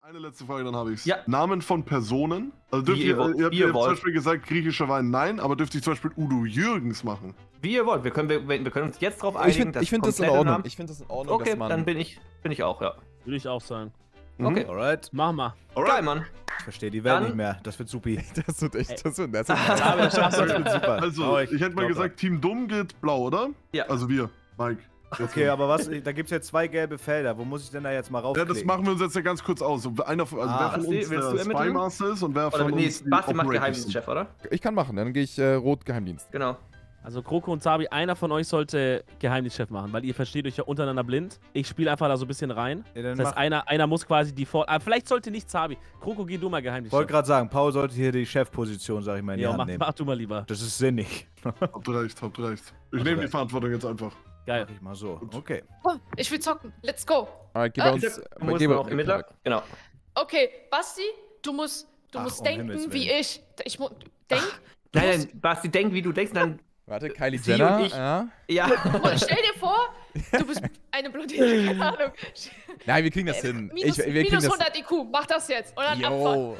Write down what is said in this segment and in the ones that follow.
Eine letzte Frage, dann habe ich's. Ja. Namen von Personen. Also dürft ihr habt zum Beispiel gesagt, griechischer Wein nein, aber dürft ihr zum Beispiel Udo Jürgens machen? Wie ihr wollt. Wir können uns jetzt drauf einigen, Ich finde das in Ordnung. Ich finde das in Ordnung, okay, dass man... dann bin ich auch, ja. Würde ich auch sagen. Okay. Alright. Mach mal. Geil, Mann. Ich verstehe die Welt Dann- nicht mehr. Das wird supi. Das wird echt, das wird super. Also, ich hätte mal gesagt, Team Dumm geht blau, oder? Ja. Also wir, Mike. Okay, aber was? Da gibt es ja 2 gelbe Felder. Wo muss ich denn da jetzt mal Ja, raufklicken? das machen wir uns jetzt ja ganz kurz aus. Wer von uns willst du der ermitteln? Spymaster ist und wer Oder von nee, uns die Basti macht Operators Geheimdienstchef, oder? Ich kann machen, dann gehe ich Rot Geheimdienst. Genau. Also Kroko und Zabi, einer von euch sollte Geheimdienstchef machen, weil ihr versteht euch ja untereinander blind. Ich spiele einfach da so ein bisschen rein. Ja, dann Das heißt, einer muss quasi die Aber vielleicht sollte nicht Zabi. Kroko, geh du mal Ich Geheimdienstchef. wollte gerade sagen, Paul sollte hier die Chefposition, sag ich mal, in die Ja, Hand nehmen. mach du mal lieber. Das ist sinnig. Habt ihr recht, habt ihr recht. Ich nehme die Verantwortung jetzt einfach. Geil. Mach ich mal so. Okay. Oh, ich will zocken. Let's go. Alright, geh bei uns. Du musst noch im Mittag. Genau. Okay, Basti, du musst Ach, denken Himmels wie Willen. ich. Ich muss denk. Nein, Basti, denk wie du denkst, dann. Warte, Kylie Sie Jenner, und ich. ja. Ja. Und stell dir vor, du bist eine Blondine, keine Ahnung. Nein, wir kriegen das hin. Minus, wir kriegen minus das. 100 IQ, mach das jetzt. Und dann Abfahrt. Yo.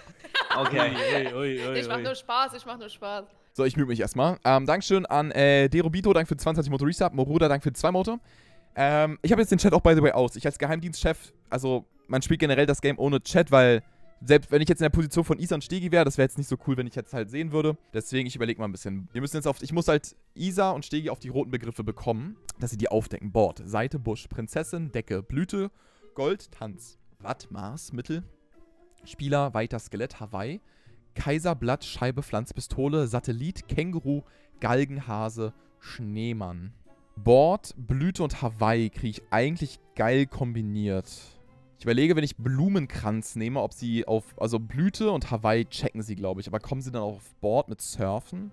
Okay. Ich mach nur Spaß, ich mach nur Spaß. So, ich mute mich erstmal. Dankeschön an Derobito, danke für 22 Motor Resub. Moruda, danke für 2 Motor. Ich habe jetzt den Chat auch by the way aus. Ich als Geheimdienstchef, also man spielt generell das Game ohne Chat, weil selbst wenn ich jetzt in der Position von Isa und Stegi wäre, das wäre jetzt nicht so cool, wenn ich jetzt halt sehen würde. Deswegen, ich überlege mal ein bisschen. Wir müssen jetzt ich muss halt Isa und Stegi auf die roten Begriffe bekommen, dass sie die aufdecken. Board, Seite, Busch, Prinzessin, Decke, Blüte, Gold, Tanz, Watt, Mars, Mittel, Spieler, weiter, Skelett, Hawaii, Kaiser, Blatt, Scheibe, Pflanzpistole, Satellit, Känguru, Galgenhase, Schneemann. Board, Blüte und Hawaii kriege ich eigentlich geil kombiniert. Ich überlege, wenn ich Blumenkranz nehme, ob sie also Blüte und Hawaii checken sie, glaube ich. Aber kommen sie dann auch auf Board mit Surfen?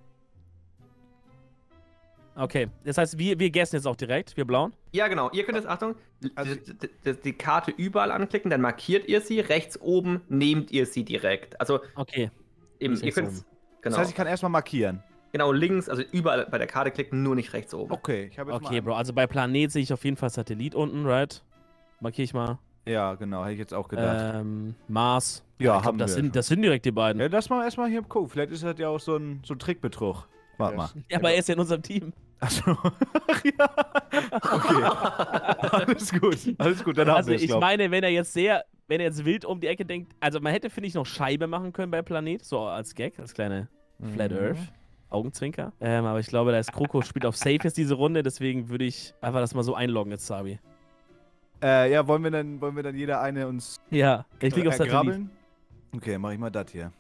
Okay, das heißt, wir guessen jetzt auch direkt, wir blauen. Ja, genau. Ihr könnt jetzt, Achtung, die Karte überall anklicken, dann markiert ihr sie. Rechts oben nehmt ihr sie direkt. Also, Okay. eben, Ist ihr rechts könnt. oben. Genau. Das heißt, ich kann erstmal markieren. Genau, links, also überall bei der Karte klicken, nur nicht rechts oben. Okay, ich habe jetzt Okay, mal... Bro, also bei Planet sehe ich auf jeden Fall Satellit unten, right? Markiere ich mal. Ja, genau, hätte ich jetzt auch gedacht. Mars. Ja, ich haben glaub, wir. das sind direkt die beiden. Ja, lass mal erstmal hier gucken. Vielleicht ist das ja auch so ein Trickbetrug. Warte mal. Ja, aber er ist ja in unserem Team. Achso. Ja. Okay. Alles gut, dann haben Also wir es, ich glaub. meine, wenn er jetzt wild um die Ecke denkt, also man hätte, finde ich, noch Scheibe machen können bei Planet, so als Gag, als kleine Flat Earth. Augenzwinker. Aber ich glaube, da ist Kroko spielt auf Safe jetzt diese Runde, deswegen würde ich einfach das mal so einloggen jetzt, Sabi. Ja, wollen wir dann jeder eine uns Ja, ich klicke auf Satellit. ergrabbeln? Okay, mach ich mal das hier.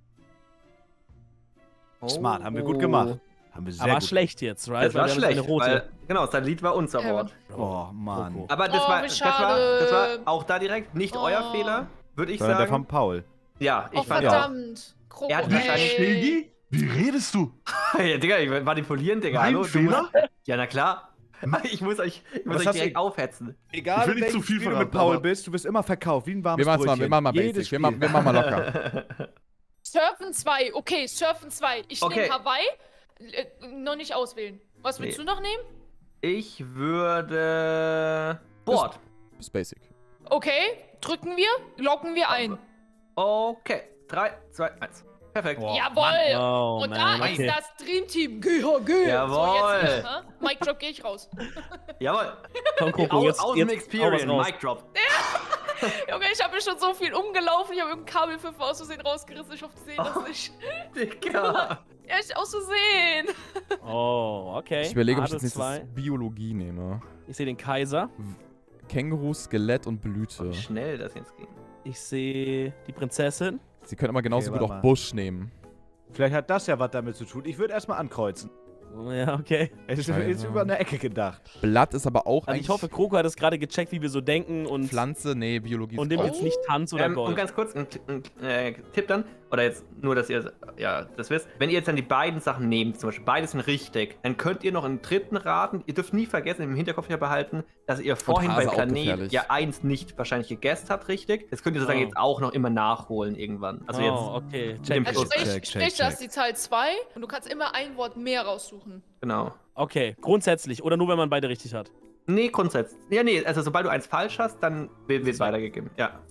Smart, haben wir gut gemacht. Haben wir sehr Aber gut schlecht jetzt, right? Das war Weil wir haben jetzt schlecht, eine rote. weil, genau, Satellit war unser Wort. Oh, Mann. Kroko. Aber Oh, wie schade. das war auch da direkt nicht euer Fehler, würde ich Sondern der von sagen. Paul. Ja, Oh, ich fand auch. verdammt. Kroko, Er hat Nicht wahrscheinlich Stegi? Wie redest du? Ja, Digga, ich manipulieren, Digga. Mein Hallo, Fehler? Ja, na klar. Ich muss euch Was hast direkt du- aufhetzen. Egal, Ich will in nicht zu welchem viel Spiel du verraten, mit Paul aber- bist, du bist immer verkauft, wie ein warmes Wir Brötchen. machen mal Jedes basic, wir machen mal locker. Surfen 2, okay, Surfen 2. Ich Okay. nehme Hawaii. Noch nicht auswählen. Was willst du noch nehmen? Ich würde. Board. Das ist basic. Okay, drücken wir, loggen wir ein. Okay. 3, 2, 1. Perfekt. Jawohl! Oh, Und man, da okay. ist das Dreamteam. GHG. Jawohl. So, jetzt, Mic Drop, gehe ich raus. Jawohl. Komm, Kroko, Aus, jetzt aus dem hau was Experience. raus. Mic drop. Junge, ich habe mir schon so viel umgelaufen. Ich habe irgendeinen Kabelpfiffer aus Versehen rausgerissen. Ich hoffe, die sehen das nicht. Digga. Ja, ich aus Versehen. Oh, okay. Ich überlege, ob ich Adel jetzt nächstes 2. Biologie nehme. Ich sehe den Kaiser. Känguru, Skelett und Blüte. Wie schnell das jetzt ging. Ich sehe die Prinzessin. Sie können aber genauso Okay, gut warte auch mal. Busch nehmen. Vielleicht hat das ja was damit zu tun. Ich würde erstmal ankreuzen. Ja, okay. Es ist Scheiße. jetzt über eine Ecke gedacht. Blatt ist aber auch Also ich hoffe, Kroko hat es gerade gecheckt, wie wir so denken und Pflanze, nee, Biologie und ist dem auch. jetzt nicht Tanz oder Und Gold. ganz kurz, ein Tipp dann, oder jetzt nur, dass ihr ja, das wisst. Wenn ihr jetzt dann die beiden Sachen nehmt, zum Beispiel beide sind richtig, dann könnt ihr noch einen dritten raten. Ihr dürft nie vergessen, im Hinterkopf ja behalten, dass ihr vorhin Hase bei auch Planet gefährlich. ja 1 nicht wahrscheinlich gegessen habt, richtig. Das könnt ihr sozusagen Oh. jetzt auch noch immer nachholen irgendwann. Also jetzt okay. dem Check. Also Plus. sprich, das ist die Zahl 2 und du kannst immer ein Wort mehr raussuchen. Genau. Okay, grundsätzlich. Oder nur, wenn man beide richtig hat. Nee, grundsätzlich. Ja, nee, also sobald du eins falsch hast, dann wird es weitergegeben. Ja.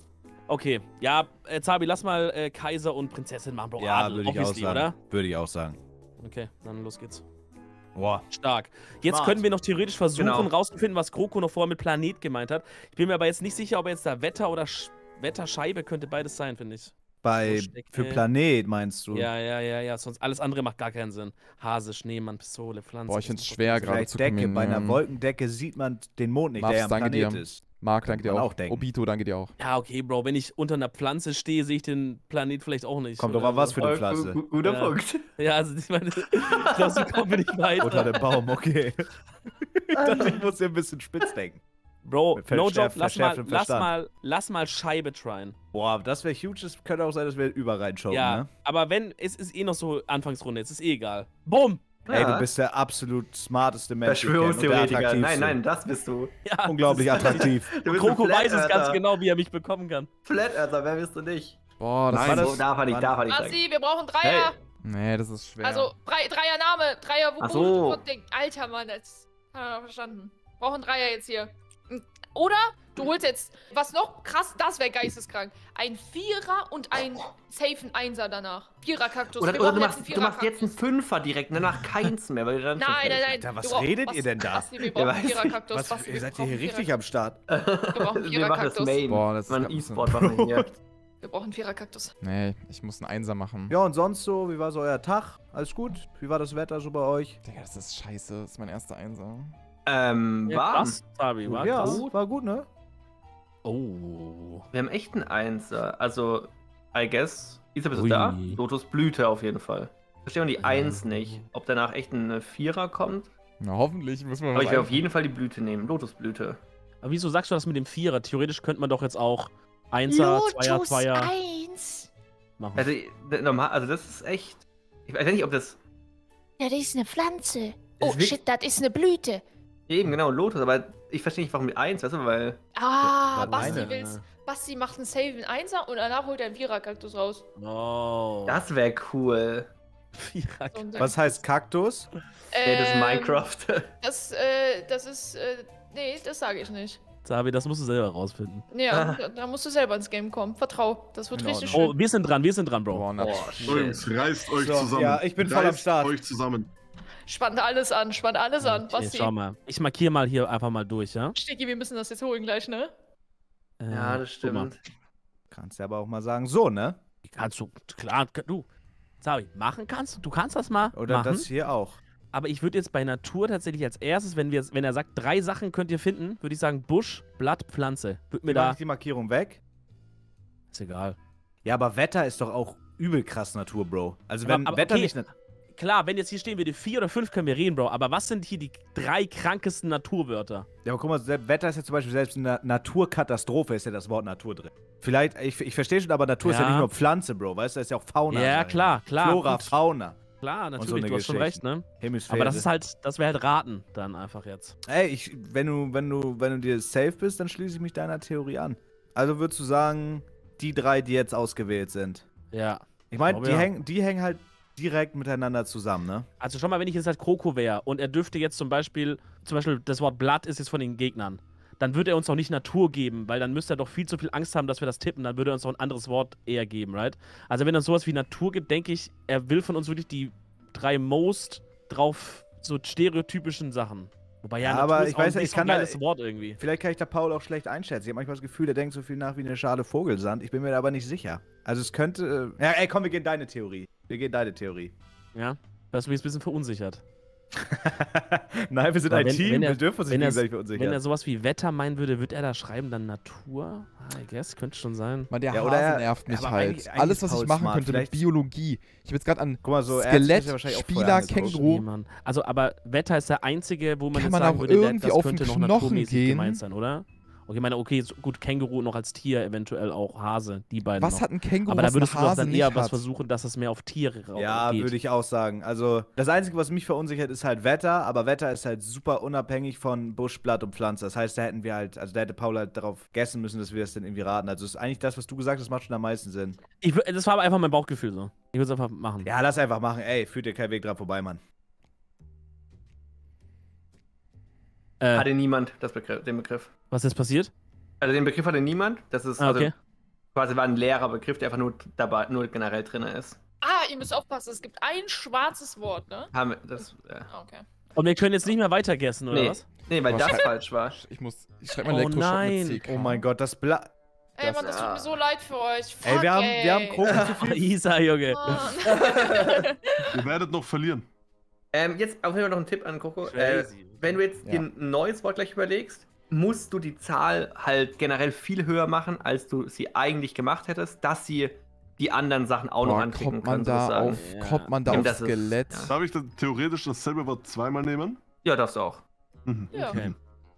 Okay, ja, Zabi, lass mal Kaiser und Prinzessin machen, Bro. Ja, Adel, würde ich auch obviously, sagen. oder? Würde ich auch sagen. Okay, dann los geht's. Boah. Stark. Jetzt Smart. können wir noch theoretisch versuchen, Genau. rauszufinden, was Kroko noch vorher mit Planet gemeint hat. Ich bin mir aber jetzt nicht sicher, ob er jetzt da Wetter oder Wetterscheibe könnte beides sein, finde ich. Für Planet meinst du? Ja, sonst alles andere macht gar keinen Sinn. Hase, Schneemann, Pistole, Pflanze. Boah, ich find's schwer gerade Vielleicht zu Decke. kombinieren. Bei einer Wolkendecke sieht man den Mond nicht, Mavs, der ja ein danke Planet dir. ist. Marc, danke dir Kann man auch. auch denken. Obito, danke dir auch. Ja, okay, Bro, wenn ich unter einer Pflanze stehe, sehe ich den Planet vielleicht auch nicht. Kommt oder doch an, was so. für eine Pflanze. Guter Ja. Punkt. Ja, also ich meine, ich glaube, so kommen wir nicht weiter. Unter dem Baum, okay. Ich dachte, ich muss hier ein bisschen spitz denken. Bro, Mit no joke, verschärftem Verstand. lass mal Scheibe tryen. Boah, das wäre huge. Das könnte auch sein, dass wir über reinschauen, Ja, ne? aber wenn, es ist eh noch so Anfangsrunde, es ist eh egal. Bumm! Ey, du bist der absolut smarteste Mensch. den ich kenne und der Verschwörungstheoretiker. attraktivste. Nein, das bist du. Ja, Unglaublich das ist- attraktiv. Du bist ein Kroko weiß es Flat ganz Earther. genau, wie er mich bekommen kann. Flat Earther, wer bist du nicht? Boah, das Nein, war So, das. darf er nicht sagen. Assi, wir brauchen Dreier. Nee, das ist schwer. Also, Dreier-Name, Dreier, Ach so. Ding. Alter, Mann, jetzt hat er verstanden. Brauchen Dreier jetzt hier. Oder du holst jetzt, was noch krass, das wäre geisteskrank. Ein Vierer und ein safen Einser danach. Vierer-Kaktus. Oder, Wir oder brauchen du, jetzt einen machst jetzt einen Vierer-Kaktus. Fünfer direkt, danach keins mehr. Weil du dann Nein, nein, nein. Alter, was Wir brauchen- redet ihr denn da? Assi, wir brauchen einen weiß nicht. Vierer-Kaktus. Was, Basti, ihr wir seid brauchen hier einen richtig am Start. Wir brauchen einen Wir machen das Vierer-Kaktus. Main. Boah, das ist Mal einen grad ein bisschen- E-Sport machen hier. Wir brauchen einen Vierer-Kaktus. Nee, ich muss einen Einser machen. Ja, und sonst so, wie war so euer Tag? Alles gut? Wie war das Wetter so bei euch? Digga, das ist scheiße. Das ist mein erster Einser. Warm. krass, Zabi, war Ja, krass. war gut, ne? Oh. Wir haben echt einen Einser. Also, I guess. Isa, bist du Ui. da? Lotus Blüte auf jeden Fall. Verstehen wir die 1 nicht. Ob danach echt ein Vierer kommt? Na, hoffentlich müssen wir Aber was ich werde auf ein- jeden Fall die Blüte nehmen. Lotusblüte. Aber wieso sagst du das mit dem Vierer? Theoretisch könnte man doch jetzt auch Einser, Zweier 1. machen. Also, normal, also das ist echt. Ich weiß nicht, ob das. Ja, das ist eine Pflanze. Das Oh, ist wirklich- shit, das ist eine Blüte. Eben, genau, Lotus, aber ich verstehe nicht, warum mit 1, weißt du, weil. Ah, Ja, Basti alleine. will's. Basti macht einen safen Einser und danach holt er einen Vierer-Kaktus raus. Oh. Das wäre cool. Vierer. So ein Ding. Was heißt Kaktus? Nee, das ist Minecraft. Das ist, nee, das sage ich nicht. Zabi, das musst du selber rausfinden. Ja, da musst du selber ins Game kommen. Vertrau, das wird In richtig Ordnung. schön. Oh, wir sind dran, Bro. Boah, na, Boah, shit. Jungs, reißt euch So, zusammen. ja, ich bin voll am Reißt Start. euch zusammen. Spannt alles an, Okay, Basti. schau mal. Ich markiere mal hier einfach mal durch, ja? Sticky, wir müssen das jetzt holen gleich, ne? Ja, das guck mal. stimmt. Kannst ja aber auch mal sagen, so, ne? Kannst du, klar, du. Zabi, machen kannst du? Du kannst das mal Oder machen. das hier auch. Aber ich würde jetzt bei Natur tatsächlich als erstes, wenn er sagt, 3 Sachen könnt ihr finden, würde ich sagen Busch, Blatt, Pflanze. Würde mir Mir mache da. ich die Markierung weg. Ist egal. Ja, aber Wetter ist doch auch übel krass Natur, Bro. Also wenn Aber Wetter okay. nicht... Klar, wenn jetzt hier stehen würde 4 oder 5, können wir reden, Bro. Aber was sind hier die 3 krankesten Naturwörter? Ja, aber guck mal, Wetter ist ja zum Beispiel selbst in der Naturkatastrophe ist ja das Wort Natur drin. Vielleicht, ich verstehe schon, aber Natur ist ja Ja. nicht nur Pflanze, Bro, weißt du, da ist ja auch Fauna. Ja, drin. klar. Flora, gut. Fauna, Klar, so natürlich, eine du hast schon recht, Geschichten. ne? Hemisphäre. Aber das ist halt, das wäre halt raten dann einfach jetzt. Ey, wenn du dir safe bist, dann schließe ich mich deiner Theorie an. Also würdest du sagen, die 3, die jetzt ausgewählt sind. Ja. Ich meine, glaube, ja. die hängen halt direkt miteinander zusammen, ne? Also schau mal, wenn ich jetzt halt Kroko wäre und er dürfte jetzt zum Beispiel das Wort Blatt ist jetzt von den Gegnern, dann würde er uns auch nicht Natur geben, weil dann müsste er doch viel zu viel Angst haben, dass wir das tippen, dann würde er uns auch ein anderes Wort eher geben, right? Also wenn er sowas wie Natur gibt, denke ich, er will von uns wirklich die 3 most drauf so stereotypischen Sachen. Wobei ja, Ja, Natur aber ist ich auch weiß ein nicht, ich bisschen kann da- geiles Wort irgendwie. Vielleicht kann ich da Paul auch schlecht einschätzen. Ich habe manchmal das Gefühl, der denkt so viel nach wie eine Schale Vogelsand. Ich bin mir da aber nicht sicher. Also es könnte... ja, ey, komm, wir gehen deine Theorie. Ja, das ist mich jetzt ein bisschen verunsichert. Nein, wir sind Aber ein Team, wir dürfen uns nicht wenn gegenseitig Wenn er verunsichern. sowas wie Wetter meinen würde, würde er da schreiben dann Natur? I guess, könnte schon sein. Mann, der Ja, oder Hase er- nervt mich aber halt. eigentlich Alles, ist was ich Paul machen smart. könnte mit Vielleicht- Biologie. Ich habe jetzt gerade an Guck mal, so Ärzte Skelett, sind ja wahrscheinlich auch Spieler, vorher angeguckt. Känguru. Niemand. Also, aber Wetter ist der einzige, wo man Kann jetzt man sagen auch würde, irgendwie das auf könnte den noch Knochen naturmäßig gehen? gemeint sein, oder? Okay, ich meine, okay, so gut, Känguru noch als Tier, eventuell auch Hase, die beiden was noch. hat ein Känguru, aber da was würdest ein du doch Hase dann nicht eher was hat? versuchen, dass es mehr auf Tiere Ja, geht. würde ich auch sagen. Also, das Einzige, was mich verunsichert, ist halt Wetter, aber Wetter ist halt super unabhängig von Busch, Blatt und Pflanze. Das heißt, da hätten wir halt, also da hätte Paul halt darauf gegessen müssen, dass wir das dann irgendwie raten. Also, ist eigentlich das, was du gesagt hast, macht schon am meisten Sinn. Das war aber einfach mein Bauchgefühl so. Ich würde es einfach machen. Ja, lass einfach machen. Ey, führt dir kein Weg dran vorbei, Mann. Hatte niemand den Begriff. Was ist passiert? Also den Begriff hatte niemand. Das ist Ah, okay. Quasi war ein leerer Begriff, der einfach nur generell drin ist. Ah, ihr müsst aufpassen, es gibt ein schwarzes Wort, ne? Haben wir das. Okay. Und wir können jetzt nicht mehr weiter guessen, oder was? Nee, weil Was? das falsch war. Ich schreibe mal Elektroschock nein. mit CK. Oh mein Gott, das Bla... Ey, Mann, das tut mir so leid für euch. Fuck, Ey, wir haben Kroko zu viel. Isa, Junge. Mann. Ihr werdet noch verlieren. Jetzt auf jeden Fall noch ein Tipp an Coco. Crazy. Wenn du jetzt dir ein neues Wort gleich überlegst, musst du die Zahl halt generell viel höher machen, als du sie eigentlich gemacht hättest, dass sie die anderen Sachen auch noch anklicken können, sozusagen. Kommt man da Ja, auf das ist- Skelett? ja. Darf ich dann theoretisch dasselbe Wort zweimal nehmen? Ja, das auch. Mhm. Ja. Okay.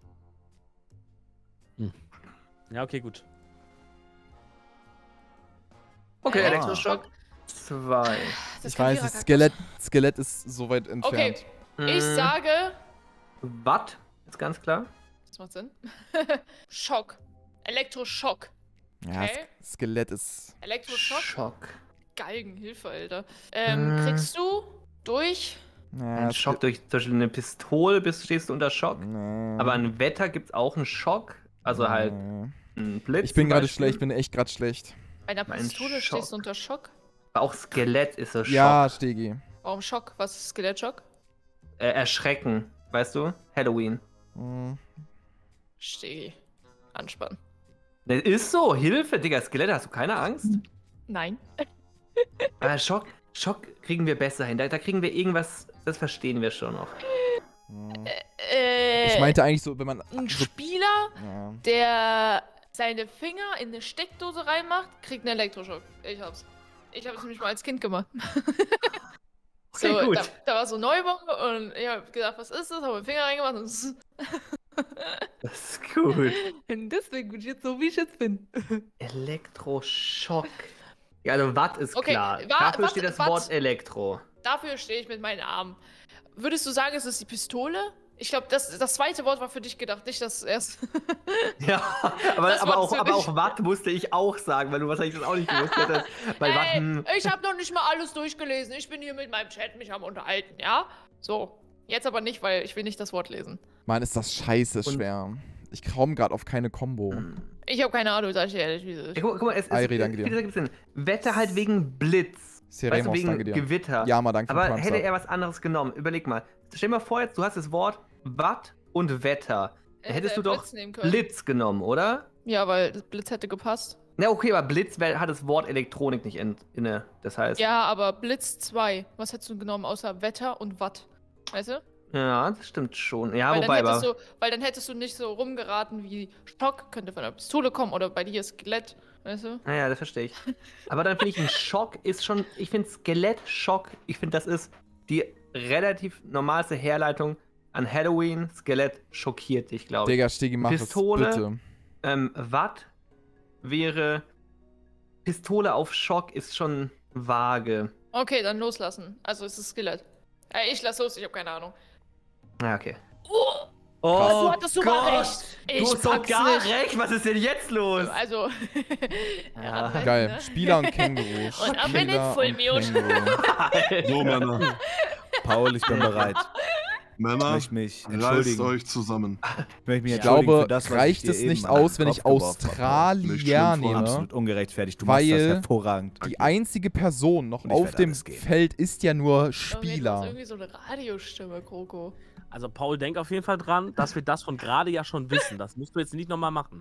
Ja, okay, gut. Okay, Ah. Elektroschock 2. Das Ich kann weiß, Kira das gar Skelett ist so weit entfernt. Okay, ich sage. Watt, ist ganz klar. Das macht Sinn. Schock. Elektroschock. Ja, Okay. Skelett ist... Elektroschock. Schock. Galgenhilfe, Alter. Kriegst du durch. Ja, Ein Schock durch zum Beispiel eine Pistole stehst du unter Schock. Nee. Aber an Wetter gibt es auch einen Schock. Also halt Nee. ein Blitz. Ich bin zum gerade Beispiel. schlecht, ich bin echt gerade schlecht. Bei einer Ein Pistole Schock. stehst du unter Schock. Aber auch Skelett ist so Schock. Ja, Stegi. Warum Schock? Was ist Skelettschock? Erschrecken, weißt du? Halloween. Hm. Steh. Anspannen. Das ist so, Hilfe, Digga, Skelett, hast du keine Angst? Nein. Aber Schock kriegen wir besser hin. Da kriegen wir irgendwas, das verstehen wir schon noch. Hm. Ich meinte eigentlich so, wenn man... Ein so, Spieler, ja. der seine Finger in eine Steckdose reinmacht, kriegt einen Elektroschock. Ich hab's. Ich habe es nämlich mal als Kind gemacht. Okay, so, gut. da war so Neubau und ich habe gedacht, was ist das? Habe meinen Finger reingemacht und Das ist gut. deswegen bin ich jetzt so, wie ich jetzt bin. Elektroschock. Ja, also Watt ist Okay, klar. Watt- Dafür Watt- steht das Watt- Wort Elektro. Dafür stehe ich mit meinen Armen. Würdest du sagen, es ist die Pistole? Ich glaube, das zweite Wort war für dich gedacht, nicht das erste. Ja, Das aber wolltest du nicht. auch Watt musste ich auch sagen, weil du wahrscheinlich das auch nicht gewusst hättest. Weil Watt, Ey, ich habe noch nicht mal alles durchgelesen. Ich bin hier mit meinem Chat mich am unterhalten, ja? So. Jetzt aber nicht, weil ich will nicht das Wort lesen. Mann, ist das scheiße Und- schwer. Ich komme gerade auf keine Combo. Ich habe keine Ahnung, sag ich dir ehrlich, wie es ist. Guck mal, es Airi, danke dir. gibt's Sinn. Wetter halt wegen Blitz. Weißt du, Seremos, wegen danke dir. Gewitter. Ja, mal danke für den Aber Thumbs hätte up. er was anderes genommen, überleg mal. Stell dir mal vor, jetzt, du hast das Wort Watt und Wetter. Da hättest du doch Blitz nehmen können. Blitz genommen, oder? Ja, weil das Blitz hätte gepasst. Na okay, aber Blitz hat das Wort Elektronik nicht inne. Das heißt. Ja, aber Blitz 2. Was hättest du genommen außer Wetter und Watt? Weißt du? Ja, das stimmt schon. Ja, weil, wobei weil dann hättest du nicht so rumgeraten wie Stock, könnte von einer Pistole kommen oder bei dir Skelett. Weißt du? Naja, das verstehe ich. Aber dann finde ich, ein Schock ist schon. Ich finde Skelettschock, ich finde, das ist die relativ normalste Herleitung an Halloween. Skelett schockiert dich, glaube ich. Digga, Stegi, mach Pistole. das bitte. Watt wäre. Pistole auf Schock ist schon vage. Okay, dann loslassen. Also es ist Skelett. Ich lass los, ich habe keine Ahnung. Ja, okay. Oh, Oh, du hattest sogar recht. Ich Du hast doch pack's gar nicht. recht. Was ist denn jetzt los? Also. Ja. Advent, Geil. ne? Spieler und Känguru. Und ab in den Spieler Full und Mute. Känguru. So, Männer. Paul, ich bin bereit. Ich Männer, möchte mich reißt entschuldigen. euch zusammen. Ich möchte mich Ich entschuldigen glaube, für das, was reicht ich dir es eben nicht an aus, den wenn Kopf ich geworfen habe, Paul. Australier Nicht schlimm, nehme? Absolut ungerechtfertigt. Du machst das Weil hervorragend. Die einzige Person noch Und ich auf werde dem alles geben. Feld ist ja nur Okay, du hast Spieler. irgendwie so eine Radiostimme, Kroko. Also Paul, denk auf jeden Fall dran, dass wir das von gerade ja schon wissen. Das musst du jetzt nicht nochmal machen.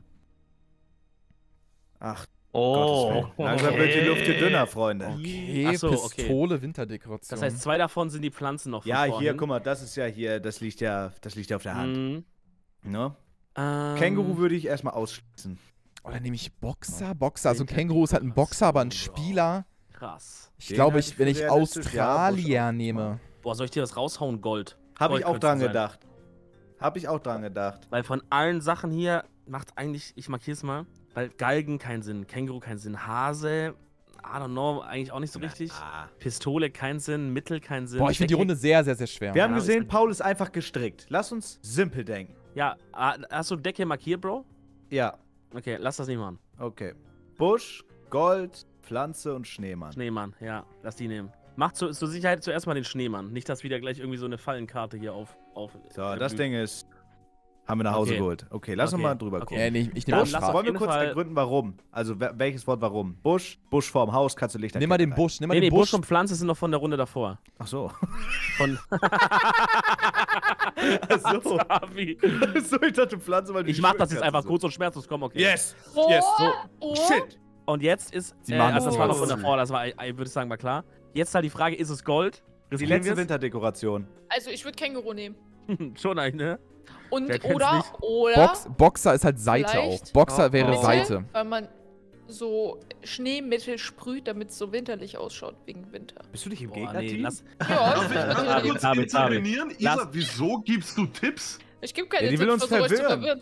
Ach, Oh, Gottes Willen. Langsam wird die Luft hier dünner, Freunde. Okay, Ach so, okay. Pistole, Winterdekoration. Das heißt, 2 davon sind die Pflanzen noch von Ja, hier, vorhin. guck mal, das ist ja hier, das liegt ja auf der Hand. Mhm. Ne? Ähm. Känguru würde ich erstmal ausschließen. Oder nehme ich Boxer? Boxer, also ein Känguru ist halt ein Boxer, aber ein Spieler. Krass. Ich Den glaube, halte ich wenn für ich realistisch, ja, Australier Busch nehme. Boah, soll ich dir das raushauen? Gold. Habe Gold ich auch könnte dran sein. gedacht. Habe ich auch dran gedacht. Weil von allen Sachen hier macht eigentlich, ich markiere es mal, weil Galgen keinen Sinn, Känguru keinen Sinn, Hase, I don't know, eigentlich auch nicht so richtig. Ah. Pistole keinen Sinn, Mittel keinen Sinn. Boah, ich finde die Decke- Runde sehr, sehr, sehr schwer. Wir haben Ja, gesehen, ist- Paul ist einfach gestrickt. Lass uns simpel denken. Ja, hast du Decke markiert, Bro? Ja, Okay, lass das nicht machen. okay. Busch, Gold, Pflanze und Schneemann. Schneemann, ja, lass die nehmen. Mach zur Sicherheit zuerst mal den Schneemann. Nicht, dass wieder gleich irgendwie so eine Fallenkarte hier auf So, das Ding ist Haben wir nach Hause Okay. geholt. Okay, lass uns mal drüber gucken. Nee, ich Dann nehme lass Straße. auf Wollen wir jeden kurz Fall- ergründen, warum? Also, welches Wort warum? Busch vorm Haus, kannst du Lichter. Nimm mal den Busch, nimm mal Nee, den Busch Busch. und Pflanze sind noch von der Runde davor. Ach so. Von so. Sabi. So, ich dachte Pflanze, weil Ich mach das jetzt einfach kurz und schmerzlos, komm, okay. Yes! Oh, Yes! oh. Shit! Und jetzt ist, Sie machen also das war noch von das. davor, das war, ich würde sagen, war klar. Jetzt halt die Frage, ist es Gold? Die Riskieren letzte wir's? Winterdekoration. Also ich würde Känguru nehmen. Schon eigentlich, ne? Und Wer kennt's oder, nicht? oder Boxer ist halt Seite Vielleicht- auch. Boxer wäre Oh. Seite. weil man so Schneemittel sprüht, damit es so winterlich ausschaut wegen Winter. Bist du nicht im Boah, nee, Gegnerteam? lass. Ja, Darf ich David, kurz David, intervenieren? Lass- Isa, wieso gibst du Tipps? ich gebe keine Ja, die will Tipps, uns versuch euch zu verwirren.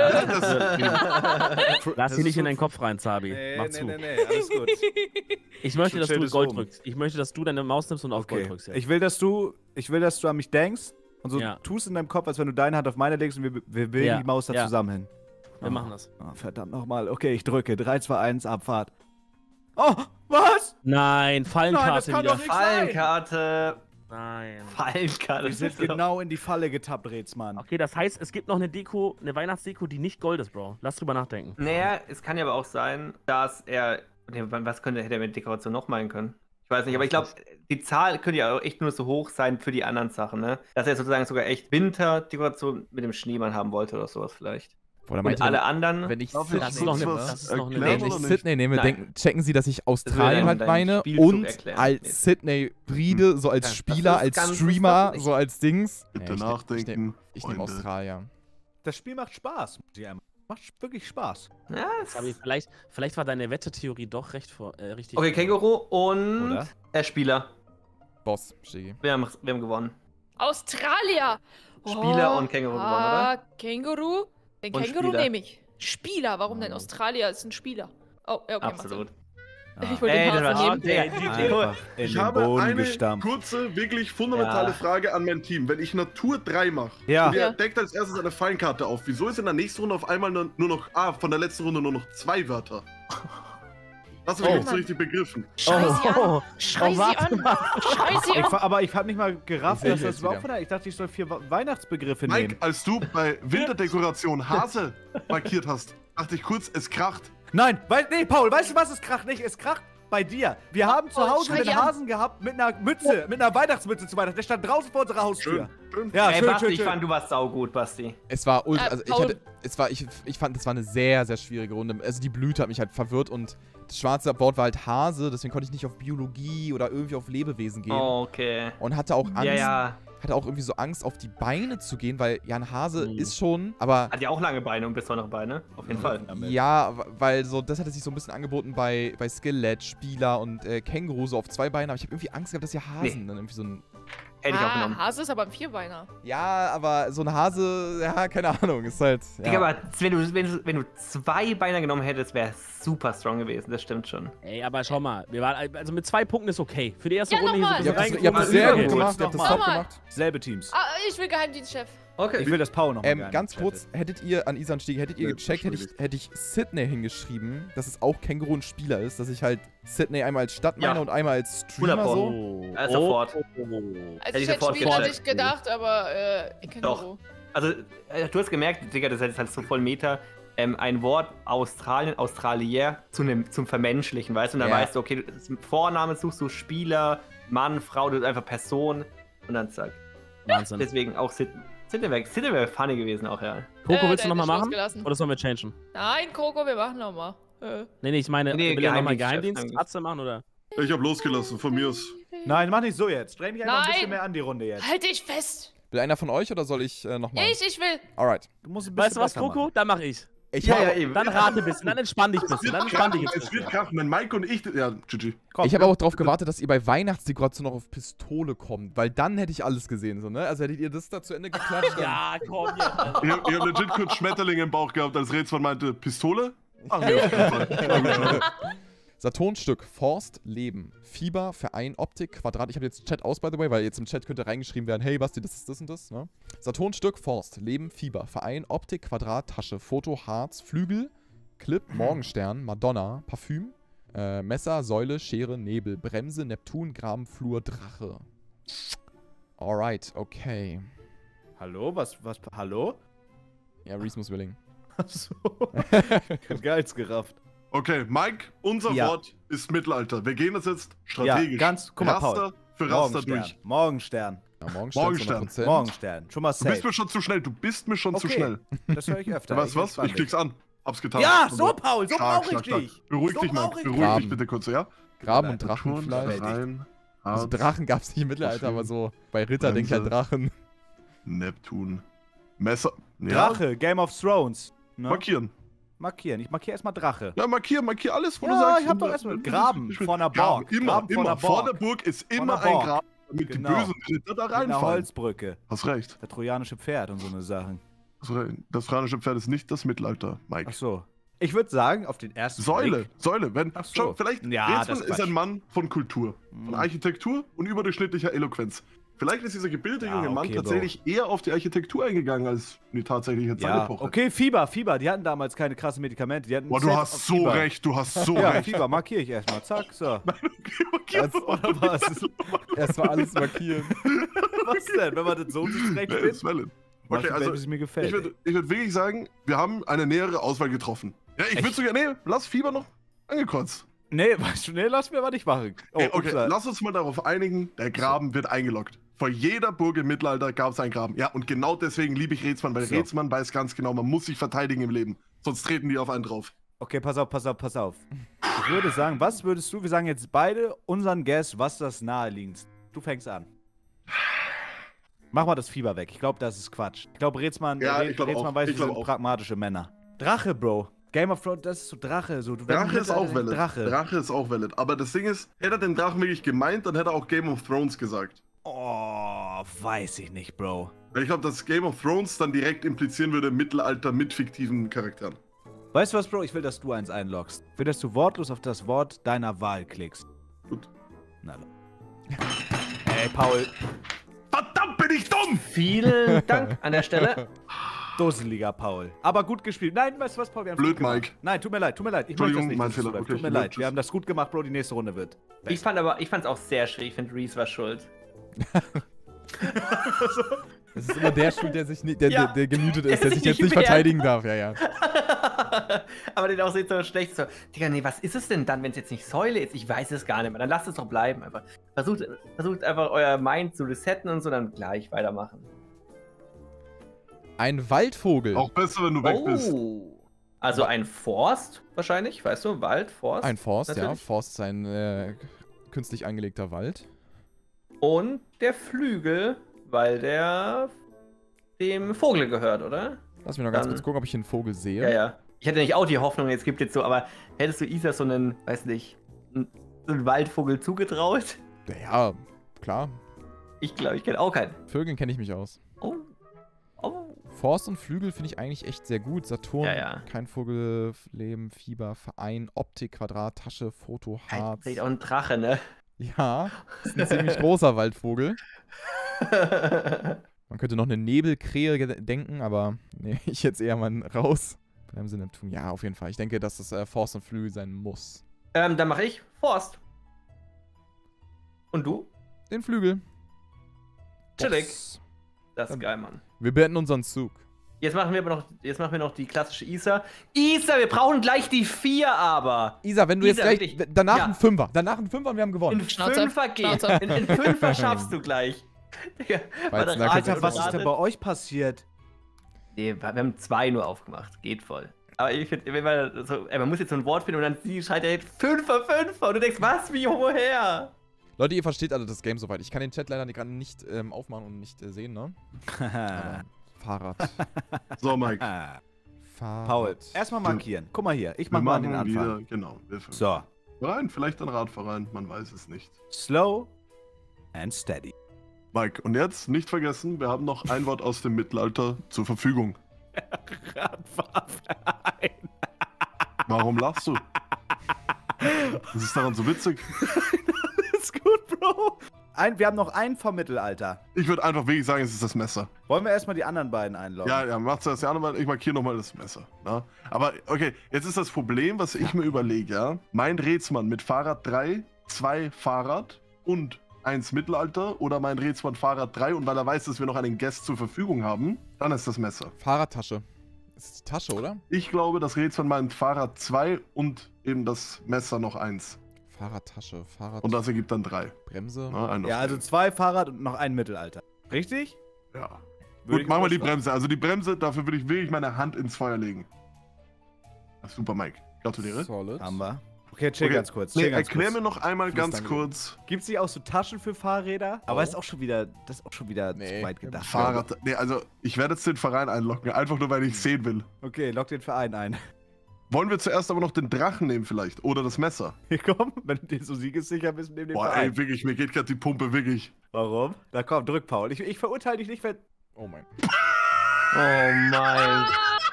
verwirren. Lass sie nicht in deinen Kopf rein, Zabi. Nee, Mach zu. nee, alles gut. Ich möchte, dass Stell du das Gold um. drückst. Ich möchte, dass du deine Maus nimmst und auf Gold Okay. drückst. Jetzt. Ich will, dass du an mich denkst und so Ja. tust in deinem Kopf, als wenn du deine Hand auf meine legst und wir bilden Ja, die Maus da ja. zusammen hin. Wir machen das. Oh, verdammt nochmal. Okay, ich drücke. 3, 2, 1, Abfahrt. Oh, was? Nein, Nein, das Fallenkarte kann wieder. doch nicht sein. Fallenkarte. Nein. Fallenkarte. Wir sind genau in die Falle getappt, Rätsmann. Okay, das heißt, es gibt noch eine Deko, eine Weihnachtsdeko, die nicht Gold ist, Bro. Lass drüber nachdenken. Naja, es kann ja aber auch sein, dass er. Nee, hätte er mit Dekoration noch meinen können? Ich weiß nicht, aber ich glaube, die Zahl könnte ja auch echt nur so hoch sein für die anderen Sachen, ne? Dass er sozusagen sogar echt Winterdekoration mit dem Schneemann haben wollte oder sowas vielleicht. Oder Und meint ihr, alle anderen. wenn ich Darf Sydney, Das ist noch eine- kurz was das ist noch eine- erklären wenn ich oder nicht? Sydney nehme, Nein. checken sie, dass ich Das Australien will halt dein meine Spielzug und erklären. als Sydney Bride, so als Ja, das Spieler, ist als ganz Streamer, lustig. so als Dings. Bitte Nee, ich nachdenken. Ich nehme Freunde. Australien. Das Spiel macht Spaß. muss ich einmal- Macht wirklich Spaß. Ja, es- Zabi, vielleicht war deine Wettetheorie doch richtig. okay, Känguru und Oder? Spieler. Boss, Stegi. Wir haben gewonnen. Australier! Spieler und Känguru gewonnen, oder? Känguru? Den Und Känguru Spieler. nehme ich. Spieler, warum denn? Australier ist ein Spieler. Oh, ja, okay, Absolut. macht Sinn. Ich wollte den das Hasen war nehmen. Einfach in Ich den habe Boden eine gestampft. kurze, wirklich fundamentale Ja. Frage an mein Team. Wenn ich Natur 3 mache Ja. und ihr Ja. deckt als erstes eine Fallenkarte auf, wieso ist in der nächsten Runde auf einmal nur noch, von der letzten Runde nur noch 2 Wörter? Das habe ich Oh. nicht so richtig begriffen. Schrei sie an! Oh, Schrei sie warte an! Schrei sie an! Aber ich habe nicht mal gerafft, Ich dass sehe das jetzt überhaupt wieder. von der. Ich dachte, ich soll 4 Weihnachtsbegriffe Mike, nehmen. als du bei Winterdekoration Hase markiert hast, dachte ich kurz, es kracht. Nein, nee, Paul, weißt du was? Es kracht nicht. Es kracht bei dir. Wir haben zu Oh, Hause schrei den die an. Hasen gehabt mit einer Mütze, mit einer Weihnachtsmütze zu Weihnachten. Der stand draußen vor unserer Haustür. Schön. Ja, Ey, schön, Basti, schön, ich schön. fand, du warst saugut, Basti. Es war ultra, also Paul. ich fand, das war eine sehr, sehr schwierige Runde. Also die Blüte hat mich halt verwirrt und das schwarze Wort war halt Hase, deswegen konnte ich nicht auf Biologie oder irgendwie auf Lebewesen gehen. Okay. Und hatte auch Angst, Ja. hatte auch irgendwie so Angst, auf die Beine zu gehen, weil ja, ein Hase Mhm. ist schon, aber Hat ja auch lange Beine und besondere Beine. Auf jeden Fall. ja, weil so, das hatte sich so ein bisschen angeboten bei Skelett, Spieler und Känguru so auf 2 Beinen, aber ich habe irgendwie Angst gehabt, dass hier Hasen dann irgendwie so ein. Hätte ich auch genommen. Hase ist aber ein Vierbeiner. Ja, aber so ein Hase, ja, keine Ahnung, ist halt. Ja. Digga, aber wenn du 2 Beine genommen hättest, wäre es super strong gewesen. Das stimmt schon. Ey, aber schau mal, also mit 2 Punkten ist okay. Für die erste Ja, Runde nochmal. Ihr habt das, reingeguckt. ihr habt das sehr gut Kurz gemacht, ihr habt das nochmal. top Nochmal. gemacht. Selbe Teams. Ich will Geheimdienstchef. Okay. Ich will, dass Paul noch mal Ganz kurz, hättet ihr an Isan Stieg, hättet ihr Ja, gecheckt, hätte schwierig. ich Sydney hingeschrieben, dass es auch Känguru ein Spieler ist, dass ich halt Sydney einmal als Stadt meine Ja. und einmal als Streamer 100 so. Sofort. Also Hätte ich ich hätte sofort Spieler gecheckt. nicht gedacht, aber Känguru. Also, du hast gemerkt, Digga, das ist halt so voll Meta. Ein Wort Australier zum Vermenschlichen, weißt du? Und dann Ja. weißt du, okay, Vorname suchst du Spieler, Mann, Frau, du einfach Person und dann zack. Wahnsinn. Deswegen auch Sydney wäre funny gewesen auch, ja. Coco, willst der du nochmal hat mich machen? losgelassen. Oder sollen wir changen? Nein, Coco, wir machen nochmal. Nee, ich meine, Nee, will er nochmal Geheimdienst, Geheimdienst Atze machen, oder? Ich habe losgelassen, von mir aus. Nein, mach nicht so jetzt. Streng mich einfach ein Nein. bisschen mehr an die Runde jetzt. Halt dich fest! Will einer von euch oder soll ich nochmal? Ich will. Alright. Du musst ein Weißt du was, besser Coco? machen. Dann mach ich. Ich Ja, habe ja, eben. Dann rate ein bisschen, dann entspann dich ein bisschen, dann entspann dich jetzt ein Es wird bisschen. krachen, wenn Mike und ich. Ja, GG. Komm, hab auch darauf gewartet, dass ihr bei Weihnachtsdekoration noch auf Pistole kommt, weil dann hätte ich alles gesehen, so, ne? Also hättet ihr das da zu Ende geklatscht. dann- Ja, komm jetzt. Ich hab legit kurz Schmetterlinge im Bauch gehabt, als Rätsmann meinte, Pistole? Ach nee, auf jeden Fall. Saturnstück, Forst, Leben, Fieber, Verein, Optik, Quadrat. Ich habe jetzt Chat aus, by the way, weil jetzt im Chat könnte reingeschrieben werden, hey Basti, das ist das und das. Ne? Saturnstück, Forst, Leben, Fieber, Verein, Optik, Quadrat, Tasche, Foto, Harz, Flügel, Clip, Morgenstern, Madonna, Parfüm, Messer, Säule, Schere, Nebel, Bremse, Neptun, Graben, Flur, Drache. Alright, okay. Hallo? Was? Hallo? Ja, Reese muss überlegen. Achso. Geils gerafft. Okay, Mike, unser Ja. Wort ist Mittelalter. Wir gehen das jetzt strategisch. Ja, guck mal, Raster Paul. für Raster Morgenstern. durch. Morgenstern. Ja, Morgenstern. Morgenstern. 100%. Morgenstern. Schon mal Du bist safe. mir schon zu schnell. Du bist mir schon zu Okay. schnell. Das höre ich öfter. Weißt du was? entspann Ich klick's an. Hab's getan. Ja, so, Paul, so Stark, brauche ich stark, stark. dich. Beruhig So dich, brauch Mike. ich Beruhig dich. dich bitte kurz, ja? Graben und Turn, Drachenfleisch. rein. Also Drachen gab's nicht im Mittelalter, aber so bei Ritter denke ich halt Bremse. Drachen. Neptun. Messer. Ja. Drache, Game of Thrones. Ne? Markieren. Markieren. Ich markiere erstmal Drache. Ja, markier alles, wo du Ja, sagst. ich hab doch erstmal Graben vor einer Burg. Immer, Graben vor immer. einer Vor Burg. der Burg ist Vor immer einer Burg. ein Graben, damit Genau. die bösen Ritter da Mit einer reinfallen. Holzbrücke. Hast recht. Der trojanische Pferd und so eine Sachen. Das trojanische Pferd ist nicht das Mittelalter, Mike. Ach so. Ich würde sagen, auf den ersten Säule, Blick, Säule. Wenn, Ach so. schau, vielleicht Ja, Rätsmann das ist ist ein Quatsch. Mann von Kultur, von Mhm. Architektur und überdurchschnittlicher Eloquenz. Vielleicht ist dieser gebildete Ja, junge Mann okay, tatsächlich eher auf die Architektur eingegangen als in die tatsächliche Ja, Zeitepoche. okay, Fieber. Die hatten damals keine krassen Medikamente. Die hatten Boah, du Set hast auf so Fieber. recht, du hast so Ja, recht. Fieber markiere ich erstmal. Zack, so. Das, Oder was? erstmal alles markieren. Was denn, wenn man das so nicht zurecht Nee, findet? ist valid. Mach Okay, ich, also wenn es mir ich gefällt. würd wirklich sagen, wir haben eine nähere Auswahl getroffen. Ja, ich würde Echt? sogar, nee, lass Fieber noch angekreuzt. Nee, weißt du, nee, lass mir aber nicht machen. Oh, Okay, okay, upsa. lass uns mal darauf einigen, der Graben wird eingeloggt. Vor jeder Burg im Mittelalter gab es einen Graben. Ja, und genau deswegen liebe ich Rätsmann, weil So. Rätsmann weiß ganz genau, man muss sich verteidigen im Leben. Sonst treten die auf einen drauf. Okay, pass auf. Ich würde sagen, was würdest du, wir sagen jetzt beide unseren Guess, was das naheliegendste. Du fängst an. Mach mal das Fieber weg. Ich glaube, das ist Quatsch. Ich glaube, Rätsmann, Ja, ich glaub Rätsmann auch. weiß, Ich wir glaub sind auch. pragmatische Männer. Drache, Bro. Game of Thrones, das ist so Drache. So, du Drache ist auch valid. Drache. Drache ist auch valid. Aber das Ding ist, hätte er den Drachen wirklich gemeint, dann hätte er auch Game of Thrones gesagt. Oh, weiß ich nicht, Bro. Weil ich glaube, dass Game of Thrones dann direkt implizieren würde, Mittelalter mit fiktiven Charakteren. Weißt du was, Bro? Ich will, dass du eins einloggst. Ich will, dass du wortlos auf das Wort deiner Wahl klickst. Gut. Na, ey, Paul. Verdammt, bin ich dumm! Vielen Dank an der Stelle. Dusseliger Paul. Aber gut gespielt. Nein, weißt du was, Paul? Wir haben's Blöd, gut gemacht. Mike. Nein, tut mir leid. Ich möchte das Entschuldigung, nicht. mein dass du Fehler, so bleibst. wirklich. Tut mir leid. Tschüss. Wir haben das gut gemacht, Bro. Die nächste Runde wird. Ich fand's auch sehr schwierig. Ich finde, Reese war schuld. Das ist immer der Schuld, der sich nicht, der, Ja. der gemutet ist, Der der sich sich jetzt nicht nicht wehrt. verteidigen darf. Ja, ja. Aber den auch seht so schlecht so. Digga, nee, was ist es denn dann, wenn es jetzt nicht Säule ist? Ich weiß es gar nicht mehr. Dann lasst es doch bleiben einfach. Versucht einfach euer Mind zu resetten und so, dann gleich weitermachen. Ein Waldvogel. Auch besser, wenn du weg bist. Also ein Forst wahrscheinlich, weißt du? Wald, Forst. Ein Forst, ja. Natürlich. Forst ist ein künstlich angelegter Wald. Und der Flügel, weil der dem Vogel gehört, oder? Lass mich noch ganz Dann- kurz gucken, ob ich einen Vogel sehe. Ja, ja. Ich hätte nicht auch die Hoffnung, jetzt gibt jetzt so, aber hättest du Isa so einen, weiß nicht, so einen Waldvogel zugetraut? Ja, klar. Ich glaube, ich kenne auch keinen. Vögeln kenne ich mich aus. Oh. Oh. Forst und Flügel finde ich eigentlich echt sehr gut. Saturn, Ja, ja. kein Vogel, Leben, Fieber, Verein, Optik, Quadrat, Tasche, Foto, Harz. Vielleicht auch ein Drache, ne? Ja, ist ein ziemlich großer Waldvogel. Man könnte noch eine Nebelkrähe denken, aber nee, ich jetzt eher mal raus. Bremse Neptun. Ja, auf jeden Fall. Ich denke, dass das Forst und Flügel sein muss. Dann mache ich Forst. Und du? Den Flügel. Chillig. Boss. Das ist geil, Mann. Wir beenden unseren Zug. Jetzt machen wir noch die klassische Isa. Isa, wir brauchen gleich die 4 aber. Isa, wenn du Isa, jetzt gleich. wirklich. Danach Ja. ein Fünfer. Danach ein Fünfer und wir haben gewonnen. In Schnauze, 5er geht. Schnauze. In 5er schaffst du gleich. Digga, War jetzt warte, ein Alter, was ist ratet. denn bei euch passiert? Nee, wir haben 2 nur aufgemacht. Geht voll. Aber ich finde, wenn man so, man muss jetzt so ein Wort finden und dann sie schreit er 5er und du denkst, was, wie, woher? Leute, ihr versteht alle das Game soweit. Ich kann den Chat leider gerade nicht aufmachen und nicht sehen, ne? Aber Fahrrad. So, Mike. Fahrrad. Paul, erstmal markieren. Guck mal hier, ich mach Wir mal machen den Anfang. wieder, genau. Wir fangen So, rein, vielleicht ein Radverein, man weiß es nicht. slow and steady. Mike, und jetzt nicht vergessen, wir haben noch ein Wort aus dem Mittelalter zur Verfügung. Radfahrverein. Warum lachst du? Was ist daran so witzig? Ist gut, Bro. Wir haben noch einen vom Mittelalter. Ich würde einfach wirklich sagen, es ist das Messer. Wollen wir erstmal die anderen beiden einloggen? Ja, macht's das ja nochmal. Ich markiere nochmal das Messer. Na? Aber okay, jetzt ist das Problem, was ich mir überlege, ja. Mein Rätsmann mit Fahrrad 3, 2 Fahrrad und 1 Mittelalter oder mein Rätsmann Fahrrad 3 und weil er weiß, dass wir noch einen Guest zur Verfügung haben, dann ist das Messer. Fahrradtasche. Das ist die Tasche, oder? Ich glaube, das Rätsel meint Fahrrad 2 und eben das Messer noch 1. Fahrradtasche, Fahrrad. Und das ergibt dann 3. Bremse. Na, ein noch Ja, also 2 Fahrrad und noch ein Mittelalter. Richtig? Ja. Würde Gut, ich machen wir die vorschlagen. Bremse. Also die Bremse, dafür würde ich wirklich meine Hand ins Feuer legen. Das ist super, Mike. Gratuliere. Solid. Haben wir. Okay, chill Okay. ganz kurz. Nee, Chill ganz erklär kurz. mir noch einmal Fluss ganz dann kurz. Gibt es nicht auch so Taschen für Fahrräder? Aber das ist auch schon wieder Nee. zu weit gedacht. Fahrrad. Nee, also ich werde jetzt den Verein einloggen, einfach nur, weil ich sehen will. Okay, log den Verein ein. Wollen wir zuerst aber noch den Drachen nehmen vielleicht? Oder das Messer? Komm, wenn du dir so siegessicher bist, nimm den Boah, Verein. ey, wirklich, mir geht gerade die Pumpe, wirklich. Warum? Na komm, drück, Paul. Ich verurteile dich nicht, wenn... Oh mein Oh mein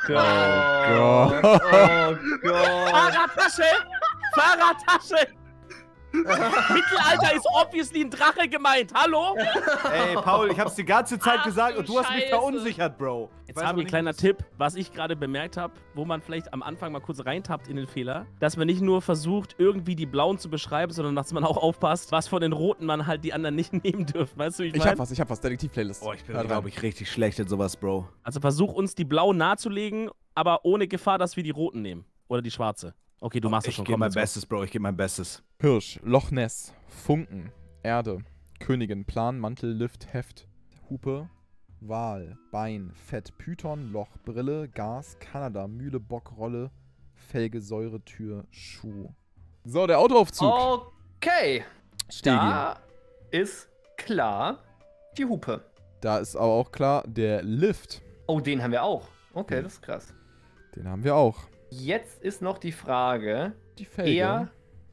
Gott. Gott. Oh Gott. Fahrradtasche! Fahrradtasche! Mittelalter ist obviously ein Drache gemeint. Hallo? Ey, Paul, ich hab's die ganze Zeit Ach, gesagt du und du hast mich Scheiße. verunsichert, Bro. Jetzt habe ich ein kleiner Tipp, was ich gerade bemerkt habe, wo man vielleicht am Anfang mal kurz reintappt in den Fehler, dass man nicht nur versucht, irgendwie die blauen zu beschreiben, sondern dass man auch aufpasst, was von den roten man halt die anderen nicht nehmen dürfen. Weißt du, wie Ich hab was. Detektiv-Playlist. Oh, ich bin, Hört glaube rein. ich, richtig schlecht in sowas, Bro. Also versuch uns die blauen nahezulegen, aber ohne Gefahr, dass wir die roten nehmen. Oder die schwarze. Okay, du machst das Ich schon. gebe Komm, mein let's go. Bestes, Bro. Ich gebe mein Bestes. Hirsch, Loch Ness, Funken, Erde, Königin, Plan, Mantel, Lift, Heft, Hupe, Wal, Bein, Fett, Python, Loch, Brille, Gas, Kanada, Mühle, Bock, Rolle, Felge, Säure, Tür, Schuh. So, der Autoaufzug. Okay. Stegi. Da ist klar die Hupe. Da ist aber auch klar, der Lift. Oh, den haben wir auch. Okay, das ist krass. Den haben wir auch. Jetzt ist noch die Frage, Die Felge. eher...